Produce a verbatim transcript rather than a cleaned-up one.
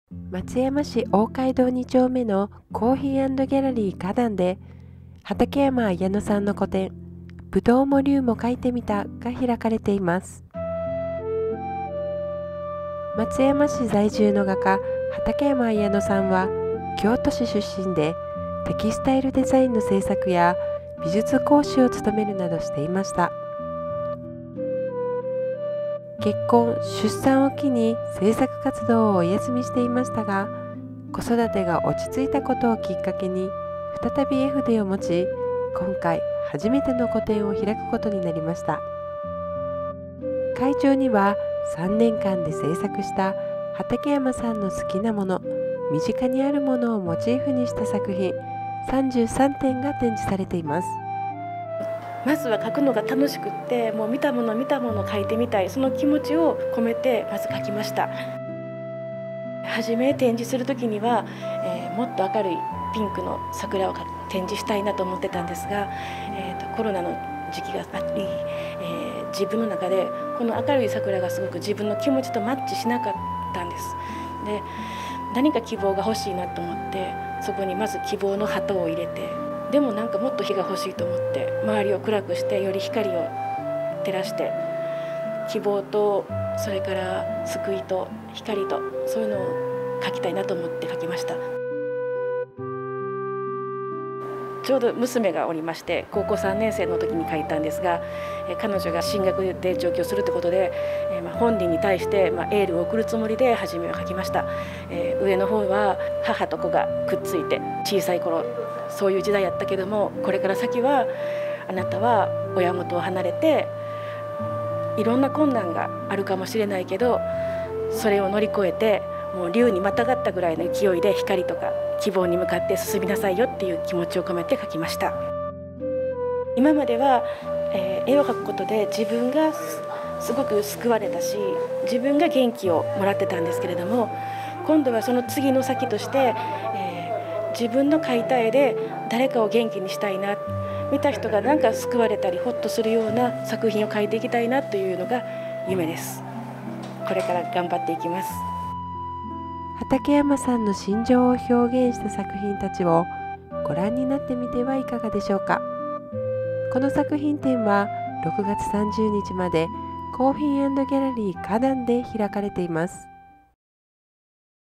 松山市大街道に丁目のコーヒー&ギャラリー花壇で、畠山綾乃さんの個展「ぶどうも龍も書いてみた」が開かれています。松山市在住の画家畠山綾乃さんは京都市出身で、テキスタイルデザインの制作や美術講師を務めるなどしていました。結婚・出産を機に制作活動をお休みしていましたが、子育てが落ち着いたことをきっかけに再び絵筆を持ち、今回初めての個展を開くことになりました。会場にはさんねんかんで制作した畠山さんの好きなもの、身近にあるものをモチーフにした作品さんじゅうさんてんが展示されています。 まずは描くのが楽しくって、もう見たもの見たものを描いてみたい、その気持ちを込めてまず描きました。初め展示する時には、えー、もっと明るいピンクの桜を展示したいなと思ってたんですが、えー、とコロナの時期があり、えー、自分の中でこの明るい桜がすごく自分の気持ちとマッチしなかったんです。で、何か希望が欲しいなと思って、そこにまず希望の鳩を入れて、でもなんかもっと火が欲しいと思って周りを暗くして、より光を照らして、希望とそれから救いと光と、そういうのを描きたいなと思って描きました。ちょうど娘がおりまして、高校さんねん生の時に描いたんですが、彼女が進学で上京するということで、本人に対してエールを送るつもりで初めは描きました。上の方は母と子がくっついて、小さい頃そういう時代やったけども、これから先はあなたは親元を離れて、いろんな困難があるかもしれないけど、それを乗り越えて、もう竜にまたがったぐらいの勢いで光とか希望に向かって進みなさいよっていう気持ちを込めて描きました。今までは、えー、絵を描くことで自分がすごく救われたし、自分が元気をもらってたんですけれども、今度はその次の先として、えー、自分の描いた絵で誰かを元気にしたいな、見た人がなんか救われたりホッとするような作品を描いていきたいなというのが夢です。これから頑張っていきます。 畠山さんの心情を表現した作品たちをご覧になってみてはいかがでしょうか。この作品展はろくがつさんじゅうにちまでコーヒー&ギャラリー花壇で開かれています。